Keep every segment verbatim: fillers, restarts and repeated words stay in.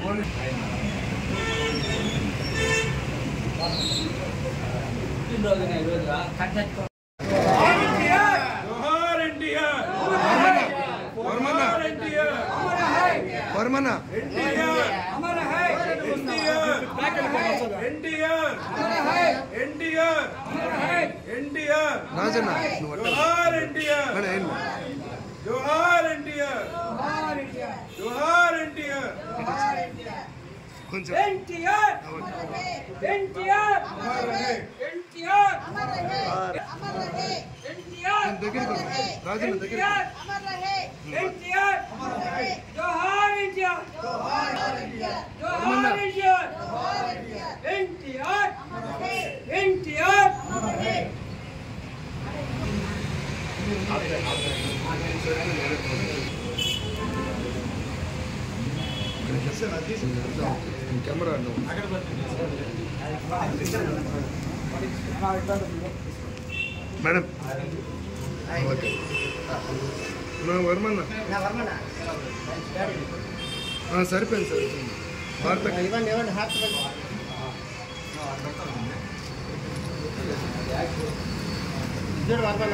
కొంచెం ఎన్టీఆర్ ఎన్టీఆర్ ఎన్టీఆర్ అమర్ రహే అమర్ రహే ఎన్టీఆర్ దగ్గరికి రాజన్న దగ్గరికి అమర్ రహే ఎన్టీఆర్ అమర్ రహే జోహార్ ఎన్టీఆర్ జోహార్ ఎన్టీఆర్ జోహార్ ఎన్టీఆర్ జోహార్ ఎన్టీఆర్ ఎన్టీఆర్ అమర్ రహే ఎన్టీఆర్ అమర్ రహే कैमरा मैडम वर्मन सरिपे सर भारत वर्मन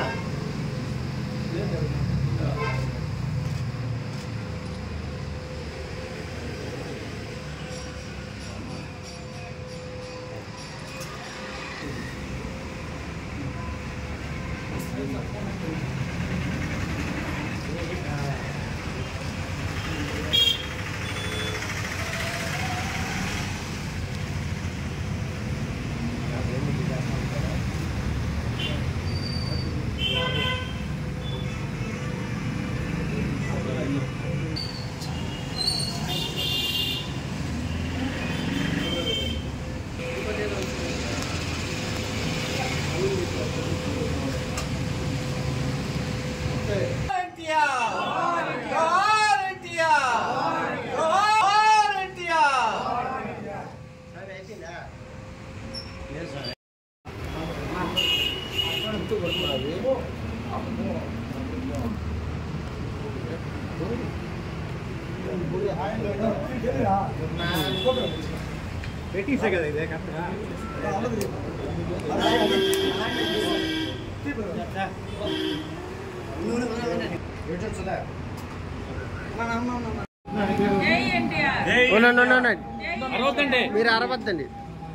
बेटी से क्या देखा అరవద్దండి మీరు అరవద్దండి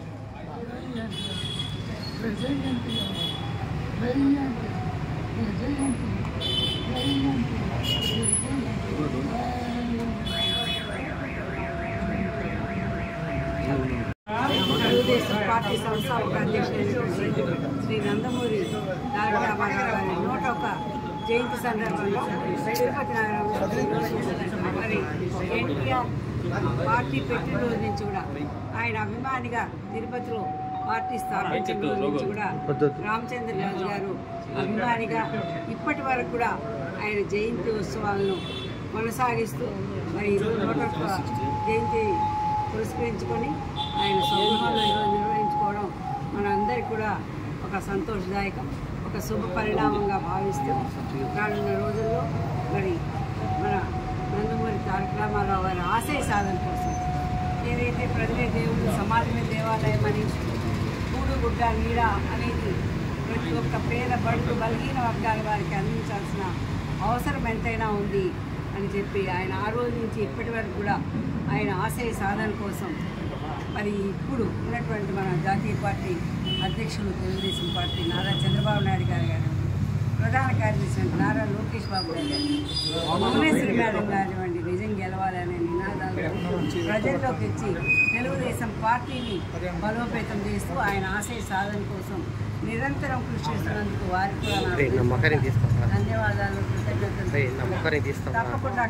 తెలుగుదేశం పార్టీ సంస్థాపక అధ్యక్షుడు శ్రీ నందమూరి తారక రామారావు గారి నూట ఒక జయంతి సందర్భంగా తిరుపతి నగరంలో మరి ఎన్టీఆర్ పార్టీ పెట్టిన రోజు నుంచి కూడా ఆయన అభిమానిగా తిరుపతిలో పార్టీ స్థాపించిన రోజు నుంచి కూడా రామచంద్రరాజు గారు అభిమానిగా ఇప్పటి వరకు కూడా ఆయన జయంతి ఉత్సవాలను కొనసాగిస్తూ మరి ఈరోజు నూట ఒక్క జయంతి పురస్కరించుకొని ఆయన స్వగృహంలో ఈరోజు నిర్వహించుకోవడం మనందరికీ కూడా ఒక సంతోషదాయకం, ఒక శుభ పరిణామంగా భావిస్తూ రానున్న రోజుల్లో మరి మన నందమూరి తారక రామారావు గారి ఆశయ సాధన కోసం ఏదైతే ప్రజలే దేవుడు సమాజమే దేవాలయం అని కూడు గుడ్డ నీడ అనేది ప్రతి ఒక్క పేద బడుగు బలహీన వర్గాల వారికి అందించాల్సిన అవసరం ఎంతైనా ఉంది అని చెప్పి ఆయన ఆ రోజు నుంచి ఇప్పటి వరకు కూడా ఆయన ఆశయ సాధన కోసం మరి ఇప్పుడు ఉన్నటువంటి మన జాతీయ పార్టీ అధ్యక్షులు తెలుగుదేశం పార్టీ నారా చంద్రబాబు నాయుడు గారు గారు ప్రధాన కార్యదర్శి నారా లోకేష్ బాబు గారు భువనేశ్వరి మేడం కానివ్వండి నిజం గెలవాలనే నినాదాలు ప్రజల్లోకి వచ్చి తెలుగుదేశం పార్టీని బలోపేతం చేస్తూ ఆయన ఆశయ సాధన కోసం నిరంతరం కృషి చేస్తున్నందుకు వారికి కూడా ధన్యవాదాలు కృతజ్ఞతలు. తప్పకుండా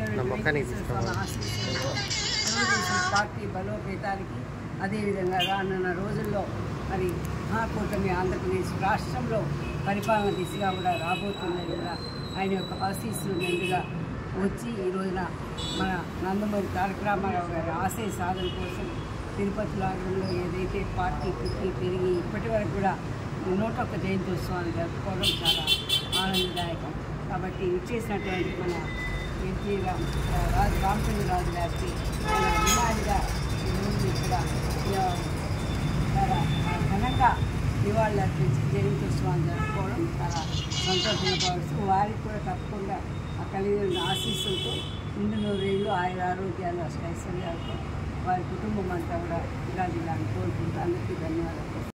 తెలుగుదేశం పార్టీ బలోపేతానికి అదేవిధంగా రానున్న రోజుల్లో మరి మహాకూటమి ఆంధ్రప్రదేశ్ రాష్ట్రంలో పరిపాలన దిశగా కూడా రాబోతుందని కూడా ఆయన యొక్క ఆశీస్సులు మెండుగా వచ్చి ఈ రోజున మన నందమూరి తారక రామారావు గారి ఆశయ సాధన కోసం తిరుపతి లాగంలో ఏదైతే పార్టీ పుట్టి పెరిగి ఇప్పటి వరకు కూడా నూట ఒక్క జయంతి ఉత్సవాలు జరుపుకోవడం చాలా ఆనందదాయకం. కాబట్టి ఇచ్చేసినటువంటి మన ఎన్టీ రామ్ రాజు రామచంద్రరాజు గారికి ఆయన అభిమానిగా ఈరోజు ఇక్కడ చాలా ఘనంగా నివాళులు అర్పించి జయంతి ఉత్సవాన్ని జరుపుకోవడం చాలా సంతోషంగా భావిస్తూ వారికి కూడా తప్పకుండా ఆ కలిగిన ఆశీస్సులతో నిండు నూరేళ్ళు ఆయన ఆరోగ్యాలు అష్టైశ్వర్యాలతో వారి కుటుంబం అంతా కూడా ఇలా ఇలా కోరుకుంటూ అందరికీ ధన్యవాదాలు.